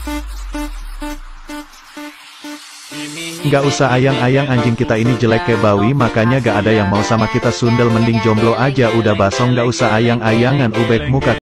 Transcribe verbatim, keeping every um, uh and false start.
Nggak usah ayang-ayang, anjing kita ini jelek kayak bawi, makanya gak ada yang mau sama kita. Sundel, mending jomblo aja udah basong. Nggak usah ayang-ayangan, ubek muka.